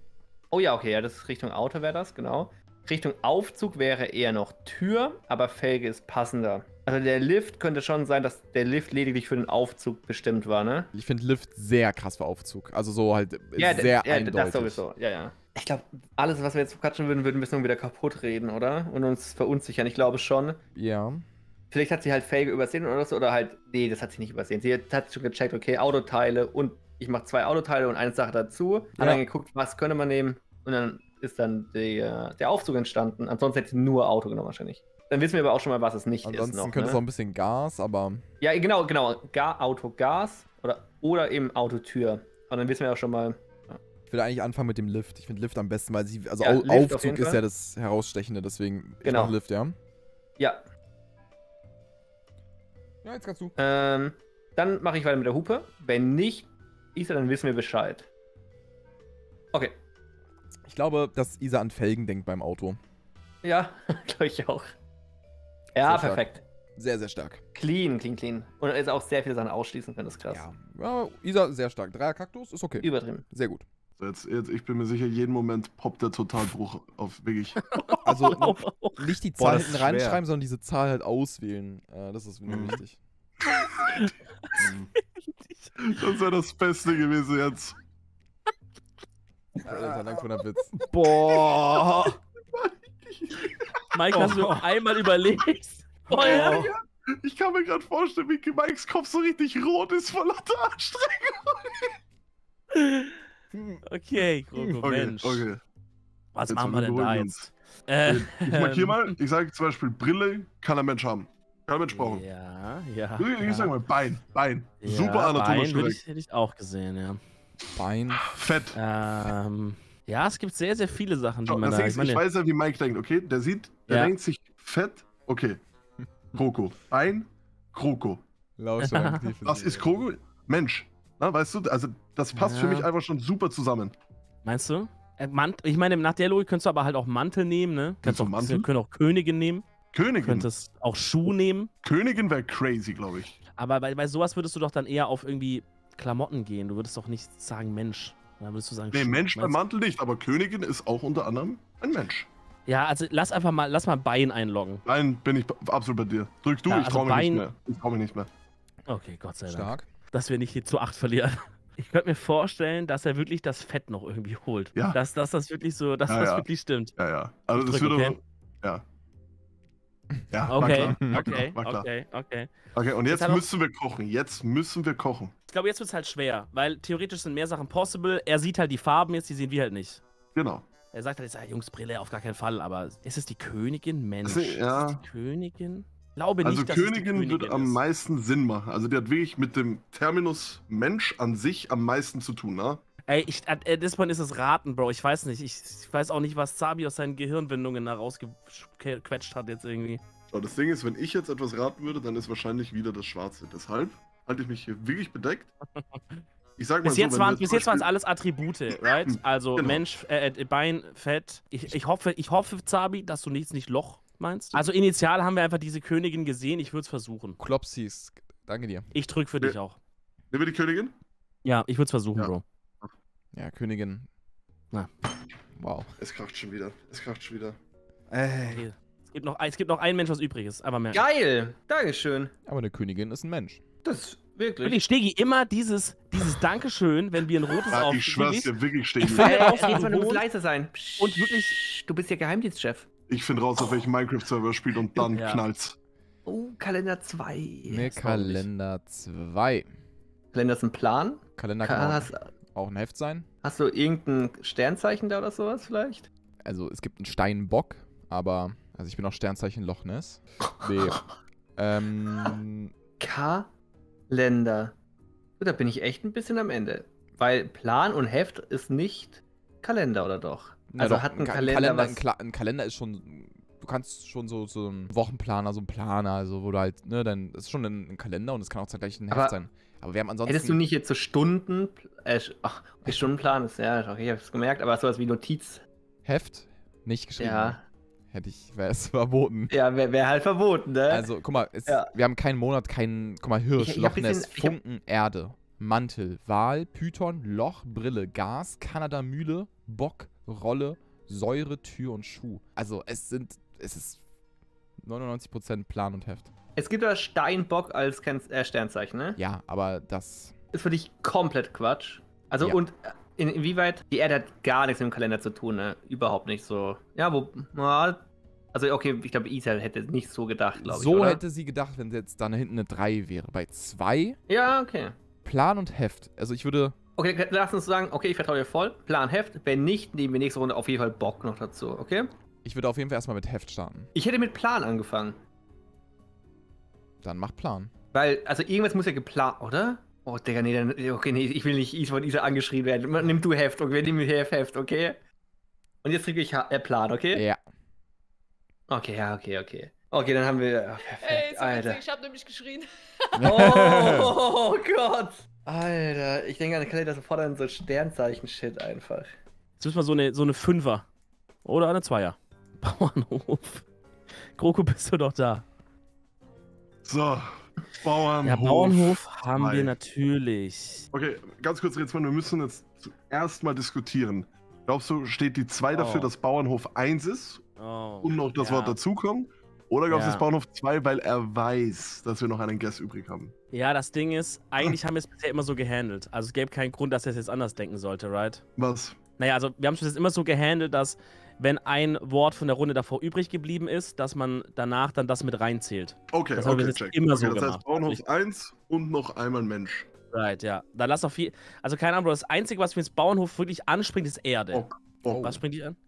Oh ja, okay, ja, das ist Richtung Auto wäre das, genau. Richtung Aufzug wäre eher noch Tür, aber Felge ist passender. Also der Lift könnte schon sein, dass der Lift lediglich für den Aufzug bestimmt war, ne? Ich finde Lift sehr krass für Aufzug. Also so halt sehr eindeutig. das sowieso, ja, ja. Ich glaube, alles, was wir jetzt quatschen würden, würden wir nur wieder kaputt reden, oder? Und uns verunsichern. Ich glaube schon. Ja. Vielleicht hat sie halt Felge übersehen oder so, oder halt, nee, das hat sie nicht übersehen. Sie hat schon gecheckt, okay, Autoteile und ich mache 2 Autoteile und eine Sache dazu. Hat dann geguckt, was könnte man nehmen und dann ist dann der Aufzug entstanden. Ansonsten hätte sie nur Auto genommen wahrscheinlich. Dann wissen wir aber auch schon mal, was es nicht Ansonsten ist noch, könnte es ne? auch ein bisschen Gas, aber Ja, genau. Auto, Gas oder eben Autotür. Und dann wissen wir auch schon mal, ich will eigentlich anfangen mit dem Lift. Ich finde Lift am besten, weil sie, also Ja, Lift auf Aufzug jeden ist Fall. ja das Herausstechende, deswegen Genau. ich mach Lift, ja? ja. Ja, jetzt kannst du. Dann mache ich weiter mit der Hupe. Wenn nicht, dann wissen wir Bescheid. Okay. Ich glaube, dass Isa an Felgen denkt beim Auto. Ja, glaube ich auch. Ja, Sehr stark. perfekt. Sehr, sehr stark. Clean. Und jetzt auch sehr viele Sachen ausschließen können, das ist krass. Ja, Isa, sehr stark. 3er Kaktus ist okay. Übertrieben. Sehr gut. Jetzt, ich bin mir sicher, jeden Moment poppt der Totalbruch auf, wirklich. Also nicht die Zahl das hinten ist schwer. reinschreiben, sondern diese Zahl halt auswählen. Das ist mir wichtig. Das wäre das Beste gewesen jetzt. Alter, danke für den Witz. Boah. Mike, hast du einmal überlegt? Oh. Ich kann mir gerade vorstellen, wie Mikes Kopf so richtig rot ist vor lauter Anstrengung. Okay, Kroko, Okay, Mensch. okay. Was Jetzt machen wir denn da beruhigen jetzt? Ich markiere mal, ich sage zum Beispiel Brille, kann ein Mensch haben. Kann ein Mensch brauchen. Ja, ja. Ich sag mal Bein. Ja, Super anatomisch Bein korrekt. hätte ich auch gesehen, ja. Bein. Fett. Ja, es gibt sehr, sehr viele Sachen, die Schau, man das da... Ding ist, ich weiß ja, wie Mike denkt, okay? Der Ja. denkt sich fett, okay. Kroko. Bein, Kroko. Lauscher aktiv. Was ist Kroko? Mensch. Na, weißt du, also das passt für Ja. mich einfach schon super zusammen. Meinst du? Ich meine, nach der Logik könntest du aber halt auch Mantel nehmen, ne? Kannst du auch, Mantel? können auch Königin nehmen. Königin. Könntest auch Schuh nehmen. Königin wäre crazy, glaube ich. Aber bei sowas würdest du doch dann eher auf irgendwie Klamotten gehen. Du würdest doch nicht sagen Mensch. Dann würdest du sagen Nee, Schuh. Mensch beim Meinst du? Mantel nicht, aber Königin ist auch unter anderem ein Mensch. Ja, also lass mal Bein einloggen. Nein, bin ich absolut bei dir. Drück du, Ja, ich also trau mich nicht Bein- mehr. Ich trau mich nicht mehr. Okay, Gott sei Dank. Stark. Dass wir nicht hier zu 8 verlieren. Ich könnte mir vorstellen, dass er wirklich das Fett noch irgendwie holt. Ja. Dass das wirklich so, dass Ja, das ja. wirklich stimmt. Ja, ja. Also das Drück, würde. okay? Ja. Ja, Okay, war okay, klar. War klar. okay. Okay, und jetzt hat auch- müssen wir kochen. Jetzt müssen wir kochen. Ich glaube, jetzt wird es halt schwer, weil theoretisch sind mehr Sachen possible. Er sieht halt die Farben jetzt, die sehen wir halt nicht. Genau. Er sagt halt jetzt, Jungs, Brille auf gar keinen Fall, aber ist es die Königin? Mensch. Also, ja. Ist es die Königin? glaube Also nicht, dass es die Königin wird am ist. meisten Sinn machen. Also die hat wirklich mit dem Terminus Mensch an sich am meisten zu tun, ne? Ey, at this point ist es Raten, Bro. Ich weiß nicht. Ich weiß auch nicht, was Zabi aus seinen Gehirnwindungen da rausgequetscht hat jetzt irgendwie. So, das Ding ist, wenn ich jetzt etwas raten würde, dann ist wahrscheinlich wieder das Schwarze. Deshalb halte ich mich hier wirklich bedeckt. Ich sag mal Bis jetzt so, waren wenn wir es alles Attribute, right? Also Genau. Mensch, Bein, Fett. Ich hoffe, Zabi, dass du nicht Loch meinst. Also initial haben wir einfach diese Königin gesehen. Ich würde es versuchen. Klopsis, danke dir. Ich drück für dich auch. Nehmen wir die Königin? Ja, ich würde es versuchen, Ja. Bro. Ja, Königin. Na. Wow. Es kracht schon wieder. Es kracht schon wieder. Okay. Es gibt noch einen Mensch, was übrig ist. Aber mehr. Geil! Dankeschön. Aber eine Königin ist ein Mensch. Das wirklich. Wirklich, Stegi, immer dieses Dankeschön, wenn wir ein rotes Ja, auf. ich schwör's dir, wirklich stehen. Ich finde raus, Ey, wo du du musst wohnst. leise sein. Und wirklich- Du bist ja Geheimdienstchef. Ich finde raus, auf welchem Minecraft-Server spielt und dann Ja. knallt's. Oh, Kalender 2. Ne, Kalender 2. Kalender ist ein Plan. Kalender kann Hast, auch ein Heft sein. hast du irgendein Sternzeichen da oder sowas vielleicht? Also es gibt einen Steinbock, aber... Also ich bin auch Sternzeichen Loch Ness. B. Kalender. So, da bin ich echt ein bisschen am Ende. Weil Plan und Heft ist nicht Kalender, oder doch? Na Also doch, hat ein Kalender was... ein Kalender ist schon... Du kannst schon so einen Wochenplaner, so einen Planer, also wo du halt, ne, dann ist schon ein Kalender und es kann auch gleich ein Heft Aber sein. Aber wir haben ansonsten... Hättest du nicht jetzt so Stunden... ach, okay, Stundenplan ist, ja, okay, ich hab's gemerkt, aber sowas wie Notiz. Heft? Nicht geschrieben. Ja. Wäre es verboten. Ja, wäre halt verboten, ne? Also, guck mal, Ja. wir haben keinen Monat, guck mal, Hirsch, Ich hab Loch Ness, bisschen- ich hab- Funken, Erde, Mantel, Wal, Python, Loch, Brille, Gas, Kanada, Mühle, Bock, Rolle, Säure, Tür und Schuh. Also, es ist 99% Plan und Heft. Es gibt ja Steinbock als Sternzeichen, ne? Ja, aber das... Ist für dich komplett Quatsch. Also, Ja. und inwieweit? Die Erde hat gar nichts mit dem Kalender zu tun, ne? Überhaupt nicht so. Ja, also, okay, ich glaube, Isa hätte nicht so gedacht, glaube ich. So oder? hätte sie gedacht, wenn jetzt da hinten eine 3 wäre. Bei 2, Ja, okay. Plan und Heft. Also, ich würde... Okay, lass uns sagen, okay, ich vertraue dir voll. Plan Heft. Wenn nicht, nehmen wir nächste Runde auf jeden Fall Bock noch dazu, okay? Ich würde auf jeden Fall erstmal mit Heft starten. Ich hätte mit Plan angefangen. Dann mach Plan. Weil, also irgendwas muss ja geplant, oder? Oh, Digga, nee, okay, nee, ich will nicht von Isa angeschrien werden. Nimm du Heft, okay? Nimm Heft, okay? Und jetzt kriege ich Plan, okay? Ja. Okay, ja, okay. Okay, dann haben wir. Oh, Ey, perfekt, so Alter. witzig, ich hab nämlich geschrien. Oh Gott! Alter, ich denke an den Kalender sofort an so Sternzeichen-Shit einfach. Jetzt müssen wir so eine Fünfer. Oder eine Zweier. Bauernhof. Kroko, bist du doch da? So, Bauernhof. Ja, Bauernhof haben wir zwei. natürlich. Okay, ganz kurz, Rätsmann, wir müssen jetzt zuerst mal diskutieren. Glaubst du, steht die 2 dafür, Oh. dass Bauernhof 1 ist Oh, und noch das ja. Wort dazukommt? Oder glaubst du, Ja. es ist Bauernhof 2, weil er weiß, dass wir noch einen Guess übrig haben? Ja, das Ding ist, eigentlich haben wir es bisher immer so gehandelt. Also es gäbe keinen Grund, dass er es jetzt anders denken sollte, right? Was? Naja, also wir haben es bis jetzt immer so gehandelt, dass wenn ein Wort von der Runde davor übrig geblieben ist, dass man danach dann das mit reinzählt. Okay, Das haben wir okay, jetzt check. immer okay, so das heißt gemacht. Bauernhof 1 und noch einmal Mensch. Right, ja. Da lass auf viel. Also keine Ahnung, Bro, das Einzige, was für das Bauernhof wirklich anspringt, ist Erde. Bock. Bock. Was springt die an?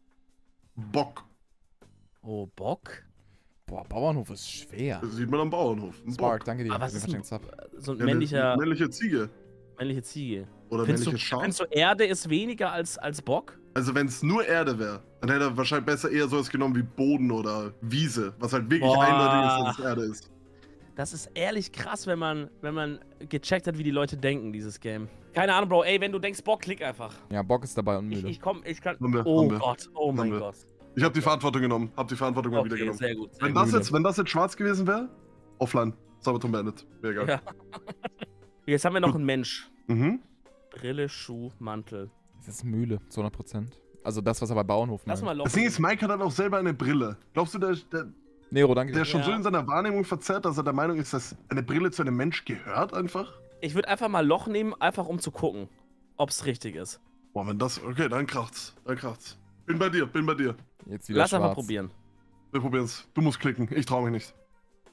Bock. Oh, Bock? Boah, Bauernhof ist schwer. Das sieht man am Bauernhof. Ein Spark, Bock. danke dir. Aber was für ist den ein, verschenkten Sub. so ein Ja, männliche, männliche Ziege. männliche Ziege? Oder Findest männliches Schaf. du, Erde ist weniger als Bock? Also wenn es nur Erde wäre, dann hätte er wahrscheinlich besser eher sowas genommen wie Boden oder Wiese, was halt wirklich Boah. eindeutig ist, dass es Erde ist. Das ist ehrlich krass, wenn man gecheckt hat, wie die Leute denken, dieses Game. Keine Ahnung, Bro. Ey, wenn du denkst, Bock, klick einfach. Ja, Bock ist dabei und müde. Ich kann. Haben wir, Oh haben wir. Gott, oh mein wir. Gott. Ich habe die Verantwortung genommen. Hab die Verantwortung mal wieder Okay, genommen. sehr gut. Sehr Wenn gut. das jetzt schwarz gewesen wäre, offline. Sabaton beendet. Wäre egal. Ja. Jetzt haben wir noch einen Mensch. Mhm. Brille, Schuh, Mantel. Das ist Mühle, zu 100%. Also das, was er bei Bauernhof Lass meint. mal locken. Das Ding ist, Mike hat dann auch selber eine Brille. Glaubst du, der Nero, danke dir. ist schon Ja. so in seiner Wahrnehmung verzerrt, dass er der Meinung ist, dass eine Brille zu einem Mensch gehört einfach? Ich würde einfach mal Loch nehmen, einfach um zu gucken, ob es richtig ist. Boah, wenn das... Okay, dann kracht's. Dann kracht's. Bin bei dir. Jetzt wieder Lass schwarz. einfach probieren. Wir probieren's. Du musst klicken. Ich traue mich nicht.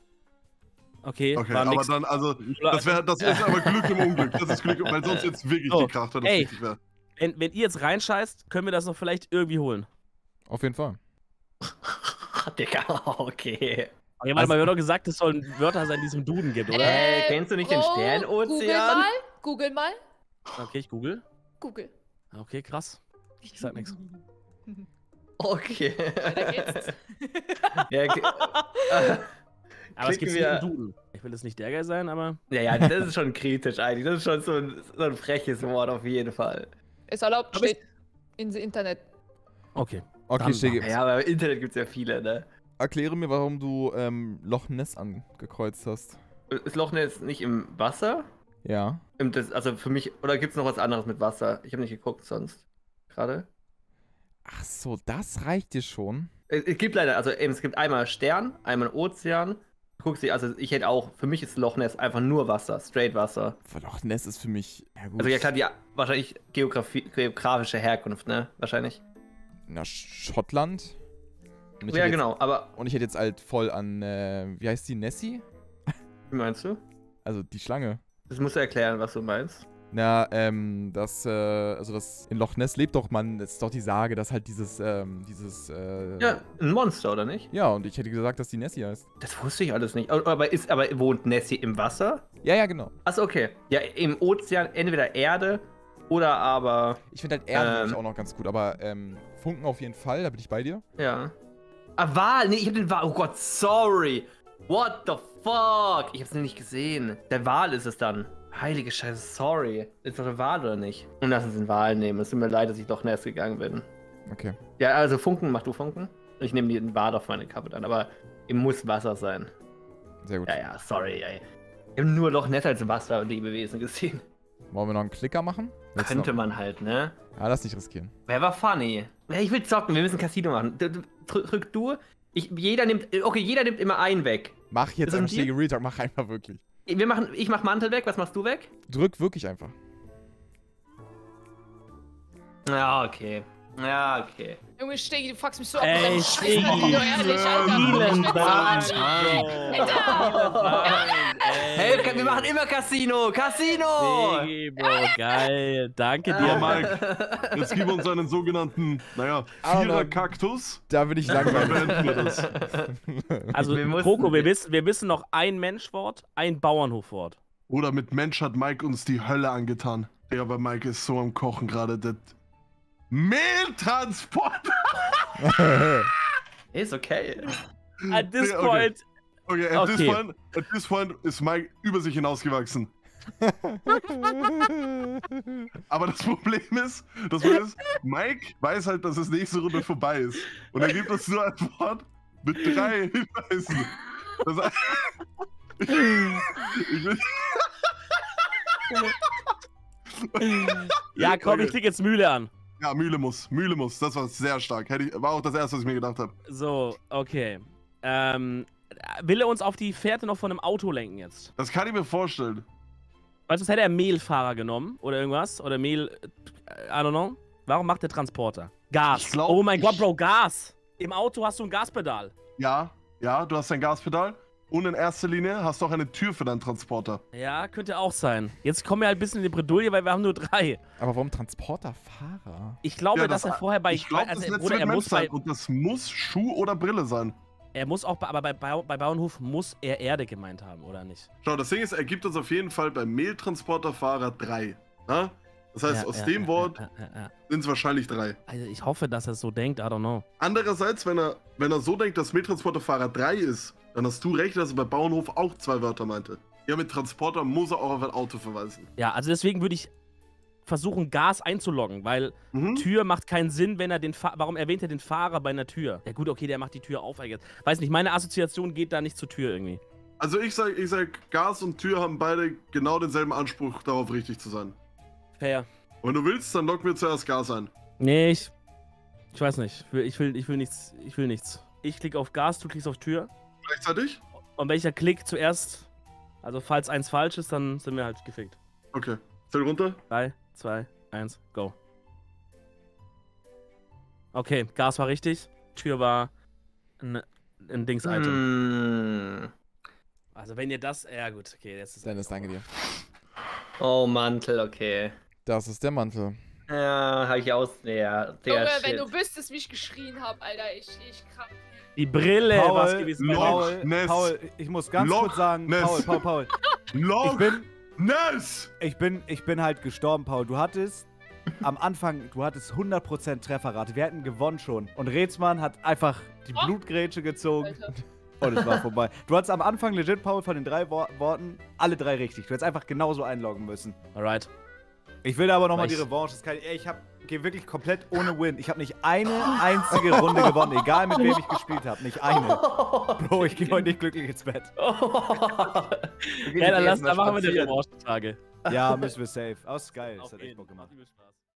Okay, Okay, war aber nix. dann, also, das ist aber Glück im Unglück. Das ist Glück, weil sonst jetzt wirklich So, gekracht hat, das ey. richtig wäre. Wenn ihr jetzt reinscheißt, können wir das noch vielleicht irgendwie holen. Auf jeden Fall. Digga, okay. Okay, warte mal, wir haben doch gesagt, es sollen Wörter sein, die es im Duden gibt, oder? Kennst du nicht den Sternozean? Google mal. Okay, ich google. Google. Okay, krass. Ich sag nichts. Okay. Weiter geht's. Ja, Aber es gibt klicken wir- nicht im Duden. Ich will jetzt nicht der Geil sein, aber. ja, das ist schon kritisch eigentlich. Das ist schon so ein freches Wort auf jeden Fall. Ist erlaubt, Aber steht ins Internet. Okay. Okay, Dann- Stegi, Ja, aber im Internet gibt es ja viele, ne? erkläre mir, warum du Loch Ness angekreuzt hast. Ist Loch Ness nicht im Wasser? Ja. Also für mich, oder gibt es noch was anderes mit Wasser? Ich habe nicht geguckt sonst. Gerade. Ach so, das reicht dir schon. Es gibt leider, also eben, es gibt einmal Stern, einmal Ozean. Du guckst dir, also ich hätte auch, für mich ist Loch Ness einfach nur Wasser, straight Wasser. Loch Ness ist für mich. Ja, gut. Also ja klar, die wahrscheinlich geografische Herkunft, ne? Wahrscheinlich. Na, Schottland. Und ich Ja, hätte genau, aber Jetzt, und ich hätte jetzt halt voll an, wie heißt die, Nessie? wie meinst du? Also die Schlange. Das musst du erklären, was du meinst. Na, also das in Loch Ness lebt doch man, das ist doch die Sage, dass halt Ja, ein Monster, oder nicht? Ja, und ich hätte gesagt, dass die Nessie heißt. Das wusste ich alles nicht. Aber wohnt Nessie im Wasser? Ja, ja, genau. Achso, okay. Ja, im Ozean entweder Erde oder aber. Ich finde halt Erde nämlich auch noch ganz gut, aber Funken auf jeden Fall, da bin ich bei dir. Ja. Ah, Wal! Nee, ich hab den Wal. Oh Gott, sorry! What the fuck? Ich hab's nicht gesehen. Der Wal ist es dann. Heilige Scheiße, sorry. Ist doch der Wal oder nicht? Und lass uns den Wal nehmen. Es tut mir leid, dass ich doch Nest gegangen bin. Okay. Ja, also Funken, mach du Funken. Ich nehme den Wal auf meine Kappe dann, aber ihm muss Wasser sein. Sehr gut. Ja, sorry, ey. Ich habe nur Loch Ness als Wasser und Lebewesen gesehen. Wollen wir noch einen Klicker machen? Willst du Könnte noch? man halt, ne? Ja, lass nicht riskieren. Wer war funny? Ja, ich will zocken, wir müssen Casino machen. Drück du. Jeder nimmt immer einen weg. Mach jetzt Ist es einfach ein Deal? Stegi Real Talk, mach einfach wirklich. Ich mach Mantel weg, was machst du weg? Drück wirklich einfach. Ja, okay. Ja, okay. Junge, Stegi, du fuckst mich so ab. Ey, mit deinem Stegi, Scheiß Video, ehrlich, Alter. Vielen Ich bin Dank, Bro. Hey, wir machen immer Casino! Casino! Stegi, Bro, geil. Danke dir, Ja, Mann. Mike, jetzt gib uns einen sogenannten, Vierer-Kaktus. Da bin ich Dann langweilig. beenden wir das. Also, Wir mussten- Kroko, wir wissen noch ein Menschwort, ein Bauernhofwort. Oder mit Mensch hat Mike uns die Hölle angetan. Ja, aber Mike ist so am Kochen gerade. Das Mehltransport! Ist okay. At this Okay. point. Okay, at this point ist Mike über sich hinausgewachsen. Aber das Problem ist, Mike weiß halt, dass es nächste Runde vorbei ist. Und er gibt uns nur ein Wort mit 3 Hinweisen. Das heißt, ich will, Ja, komm, Okay. ich klicke jetzt Mühle an. ja, Mühle muss. Das war sehr stark. War auch das erste, was ich mir gedacht habe. So, okay. Will er uns auf die Fährte noch von einem Auto lenken jetzt? Das kann ich mir vorstellen. Weißt du, hätte er Mehlfahrer genommen oder irgendwas? Oder Mehl, I don't know. Warum macht der Transporter? Gas. Ich glaub, Oh mein Gott, Bro, Gas. Im Auto hast du ein Gaspedal. Ja, du hast dein Gaspedal. Und in erster Linie hast du auch eine Tür für deinen Transporter. Ja, könnte auch sein. Jetzt kommen wir halt ein bisschen in die Bredouille, weil wir haben nur 3. Aber warum Transporterfahrer? Ich glaube, Ja, dass er vorher bei... Ich glaube, das also, letzte Bruder, wird er Mensch muss bei... sein. Und das muss Schuh oder Brille sein. Er muss auch, aber bei Bauernhof muss er Erde gemeint haben, oder nicht? Schau, das Ding ist, er gibt uns auf jeden Fall beim Mehltransporterfahrer 3. Na? Das heißt, aus dem Wort ja. sind es wahrscheinlich 3. Also ich hoffe, dass er so denkt, I don't know. Andererseits, wenn er so denkt, dass Mehltransporterfahrer 3 ist, dann hast du recht, dass er bei Bauernhof auch 2 Wörter meinte. Ja, mit Transporter muss er auch auf ein Auto verweisen. Ja, also deswegen würde ich versuchen, Gas einzuloggen, weil Mhm. Tür macht keinen Sinn, wenn er warum erwähnt er den Fahrer bei einer Tür? Ja gut, okay, der macht die Tür auf, I guess. Weiß nicht, meine Assoziation geht da nicht zur Tür irgendwie. Also ich sag, Gas und Tür haben beide genau denselben Anspruch, darauf richtig zu sein. Fair. Wenn du willst, dann lock mir zuerst Gas ein. Nee, ich weiß nicht. Ich will nichts. Ich klicke auf Gas, du klickst auf Tür. Gleichzeitig? Und welcher Klick zuerst, also falls eins falsch ist, dann sind wir halt gefickt. Okay. Zähl runter. 3, 2, 1, go. Okay, Gas war richtig. Tür war ein Dings-Item. Also wenn ihr das... Ja gut, okay, jetzt ist... Dennis, danke dir. Oh, Mantel, okay. Das ist der Mantel. Ja, habe ich aus. Ja, der Junge, Shit. wenn du wüsstest, wie ich geschrien habe, Alter, ich krank. Die Brille war's Paul, gewesen. Loch Ness. Paul, ich muss ganz Loch kurz sagen, Ness. Paul. Loch Ness! Ich bin halt gestorben, Paul. Du hattest am Anfang, 100% Trefferrate. Wir hätten gewonnen schon. Und Rätsmann hat einfach die Oh. Blutgrätsche gezogen Alter. und es war vorbei. Du hattest am Anfang legit, Paul, von den 3 Worten alle 3 richtig. Du hättest einfach genauso einloggen müssen. Alright. Ich will aber nochmal Ich- die Revanche. Ich gehe wirklich komplett ohne Win. Ich habe nicht eine einzige Runde gewonnen, egal mit wem ich gespielt habe. Nicht eine. Bro, ich gehe heute nicht glücklich ins Bett. Ja, dann machen wir die Revanche-Tage. Ja, müssen wir safe. Aber ist geil. Das Auf hat echt jeden. Bock gemacht. Macht übel Spaß.